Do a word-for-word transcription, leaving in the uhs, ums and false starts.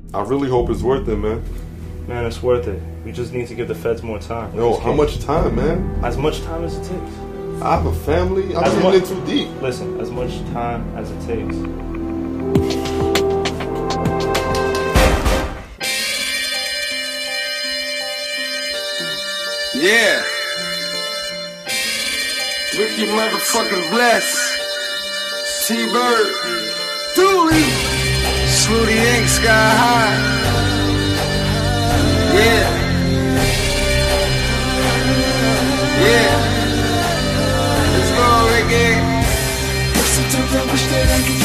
I really hope it's worth it, man. Man, it's worth it. We just need to give the feds more time. Yo, how much time, man? As much time as it takes. I have a family. I'm As getting mu- in too deep. Listen, as much time as it takes. Yeah. Ricky motherfucking Bless. T-Bird. Dooley. Snooty Ink, Sky High. Yeah. Yeah. Let's go, Ricky. Sometimes I wish that I could